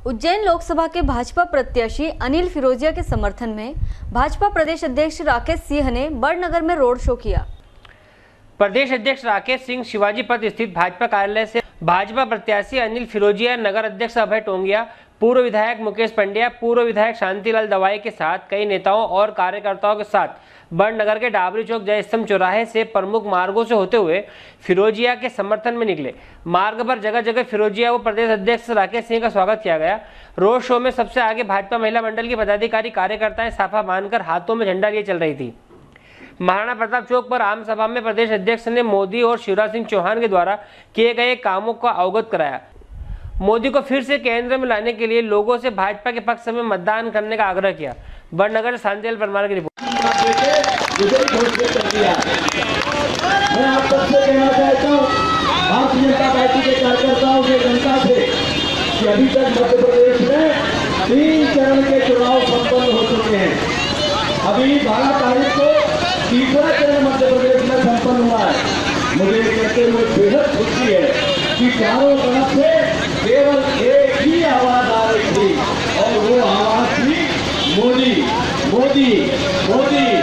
उज्जैन लोकसभा के भाजपा प्रत्याशी अनिल फिरोजिया के समर्थन में भाजपा प्रदेश अध्यक्ष राकेश सिंह ने बड़नगर में रोड शो किया। प्रदेश अध्यक्ष राकेश सिंह शिवाजी पथ स्थित भाजपा कार्यालय से भाजपा प्रत्याशी अनिल फिरोजिया, नगर अध्यक्ष अभय टोंगिया, पूर्व विधायक मुकेश पंड्या, पूर्व विधायक शांतिलाल दवाई के साथ कई नेताओं और कार्यकर्ताओं के साथ बड़नगर के डाबरी चौक जय स्तंभ चौराहे से प्रमुख मार्गों से होते हुए फिरोजिया के समर्थन में निकले। मार्ग पर जगह जगह फिरोजिया व प्रदेश अध्यक्ष राकेश सिंह का स्वागत किया गया। रोड शो में सबसे आगे भाजपा महिला मंडल की पदाधिकारी कार्यकर्ताएं साफा बांधकर हाथों में झंडा लिए चल रही थी। महाराणा प्रताप चौक पर आम सभा में प्रदेश अध्यक्ष ने मोदी और शिवराज सिंह चौहान के द्वारा किए गए कामों को अवगत कराया। मोदी को फिर से केंद्र में लाने के लिए लोगों से भाजपा के पक्ष में मतदान करने का आग्रह किया। बड़नगर से शांतिलाल परमार की रिपोर्ट। मैं आप सबसे कहना चाहता हूँ, भारतीय जनता पार्टी के कार्यकर्ताओं से, जनता से, कि अभी तक मध्य प्रदेश में 3 चरण के चुनाव संपन्न हो चुके हैं। अभी 12 तारीख को तीसरा चरण मध्य प्रदेश में संपन्न हुआ है। मुझे कहते हुए बेहद खुशी है कि चारों तरफ से केवल एक ही आवाज आ रही थी और वो आवाज थी मोदी मोदी मोदी।